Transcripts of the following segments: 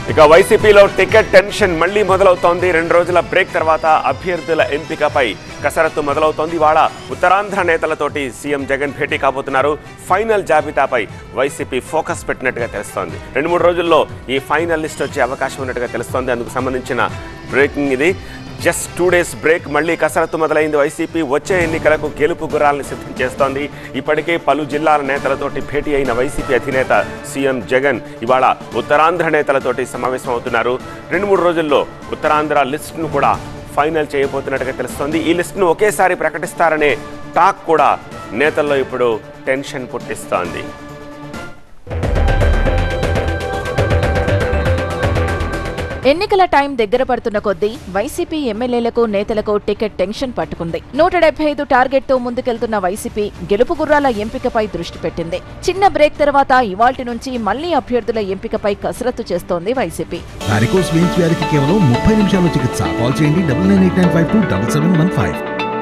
ఇక వైసీపీలో ticket tension మళ్లీ మొదలవుతోంది. 2 రోజుల బ్రేక్ తర్వాత అభ్యర్థుల ఎంపికపై కసరత్తు మొదలవుతోంది. ఇవాళ ఉత్తరాంధ్ర నేతలతోటి సీఎం జగన్ భేటీ కాబోతున్నారు. ఫైనల్ జాబితాపై వైసీపీ ఫోకస్ పెట్టినట్టుగా తెలుస్తోంది. 2-3 రోజుల్లో ఈ ఫైనల్ లిస్ట్ వచ్చే అవకాశం ఉన్నట్టుగా తెలుస్తోంది. అందుకు సంబంధించిన బ్రేకింగ్ ఇది. జస్ట్ 2 డేస్ బ్రేక్ మళ్లీ కసరత్తు మొదలైంది. వైసీపీ వచ్చే ఎన్నికలకు గెలుపు గుర్రాలను సిద్ధం చేస్తోంది. ఇప్పటికే పలు జిల్లాల నేతలతోటి భేటీ అయిన వైసీపీ అధినేత సీఎం జగన్ ఇవాళ ఉత్తరాంధ్ర నేతలతోటి సమావేశం అవుతున్నారు. 2-3 రోజుల్లో ఉత్తరాంధ్ర లిస్టును కూడా ఫైనల్ చేయబోతున్నట్టుగా తెలుస్తోంది. ఈ లిస్టును ఒకేసారి ప్రకటిస్తారనే టాక్ కూడా నేతల్లో ఇప్పుడు టెన్షన్ పుట్టిస్తోంది. ఎన్నికల టైం దగ్గర పడుతున్న కొద్దీ వైసీపీ ఎమ్మెల్యేలకు నేతలకు టికెట్ టెన్షన్ పట్టుకుంది. 175 టార్గెట్ తో ముందుకెళ్తున్న వైసీపీ గెలుపు గుర్రాల ఎంపికపై దృష్టి పెట్టింది. చిన్న బ్రేక్ తర్వాత ఇవాల్టి నుంచి మళ్లీ అభ్యర్థుల ఎంపికపై కసరత్తు చేస్తోంది వైసీపీ. వారికోస్ వెయిన్స్ వ్యాధికి కేవలం 30 నిమిషాల్లో చికిత్స. కాల్ చేయండి 9989527715.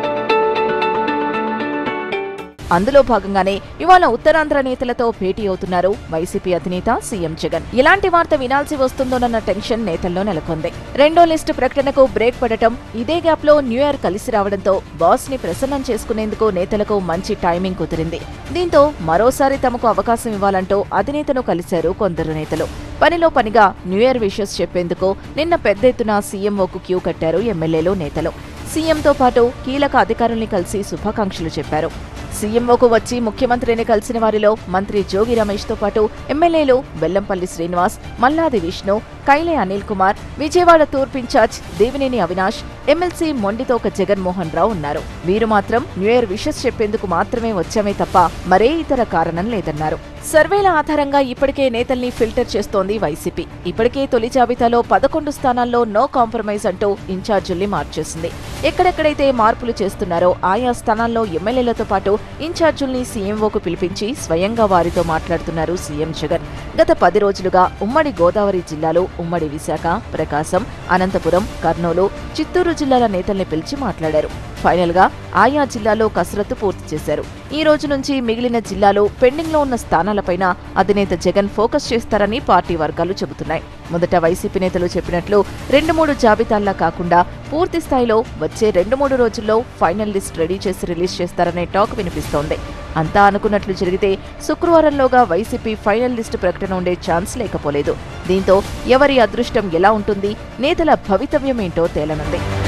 అందులో భాగంగానే ఇవాళ ఉత్తరాంధ్ర నేతలతో భేటీ అవుతున్నారు వైసీపీ అధినేత సీఎం జగన్. ఇలాంటి వార్త వినాల్సి వస్తుందోనన్న టెన్షన్ నేతల్లో నెలకొంది. రెండో లిస్టు ప్రకటనకు బ్రేక్ పడటం, ఇదే గ్యాప్ లో న్యూ ఇయర్ కలిసి రావడంతో బాస్ ని ప్రసన్నం చేసుకునేందుకు నేతలకు మంచి టైమింగ్ కుదిరింది. దీంతో మరోసారి తమకు అవకాశం ఇవ్వాలంటూ అధినేతను కలిశారు కొందరు నేతలు. పనిలో పనిగా న్యూ ఇయర్ విషెస్ చెప్పేందుకు నిన్న పెద్ద ఎత్తున సీఎంఓకు క్యూ కట్టారు ఎమ్మెల్యేలు, నేతలు. సీఎంతో పాటు కీలక అధికారుల్ని కలిసి శుభాకాంక్షలు చెప్పారు. సీఎంఓకు వచ్చి ముఖ్యమంత్రిని కలిసిన వారిలో మంత్రి జోగి రమేష్ తో పాటు ఎమ్మెల్యేలు వెల్లంపల్లి శ్రీనివాస్, మల్లాది విష్ణు, కైలే అనిల్ కుమార్, విజయవాడ తూర్పు ఇన్ఛార్జ్ దేవినేని అవినాష్, ఎమ్మెల్సీ మొండితోక జగన్మోహన్ రావు ఉన్నారు. వీరు మాత్రం న్యూ ఇయర్ విషెస్ చెప్పేందుకు మాత్రమే వచ్చామే తప్ప మరే ఇతర కారణం లేదన్నారు. సర్వేల ఆధారంగా ఇప్పటికే నేతల్ని ఫిల్టర్ చేస్తోంది వైసీపీ. ఇప్పటికే తొలి జాబితాలో 11 స్థానాల్లో నో కాంప్రమైజ్ అంటూ ఇన్ఛార్జుల్ని మార్చేసింది. ఎక్కడెక్కడైతే మార్పులు చేస్తున్నారో ఆయా స్థానాల్లో ఎమ్మెల్యేలతో పాటు ఇన్ఛార్జుల్ని సీఎంఓకు పిలిపించి స్వయంగా వారితో మాట్లాడుతున్నారు సీఎం జగన్. గత 10 రోజులుగా ఉమ్మడి గోదావరి జిల్లాలో ఉమ్మడి విశాఖ, ప్రకాశం, అనంతపురం, కర్నూలు, చిత్తూరు జిల్లాల నేతల్ని పిలిచి మాట్లాడారు. ఫైనల్ గా ఆయా జిల్లాలో కసరత్తు పూర్తి చేశారు. ఈ రోజు నుంచి మిగిలిన జిల్లాలో పెండింగ్ లో ఉన్న స్థానాలపైన అధినేత జగన్ ఫోకస్ చేస్తారని పార్టీ వర్గాలు చెబుతున్నాయి. మొదట వైసీపీ నేతలు చెప్పినట్లు 2-3 జాబితాల్లా కాకుండా పూర్తి స్థాయిలో వచ్చే 2-3 రోజుల్లో ఫైనల్ లిస్ట్ రెడీ చేసి రిలీజ్ చేస్తారనే టాక్ వినిపిస్తోంది. అంతా అనుకున్నట్లు జరిగితే శుక్రవారంలోగా వైసీపీ ఫైనల్ లిస్టు ప్రకటన ఉండే ఛాన్స్ లేకపోలేదు. దీంతో ఎవరి అదృష్టం ఎలా ఉంటుంది, నేతల భవితవ్యమేంటో తేలనుంది.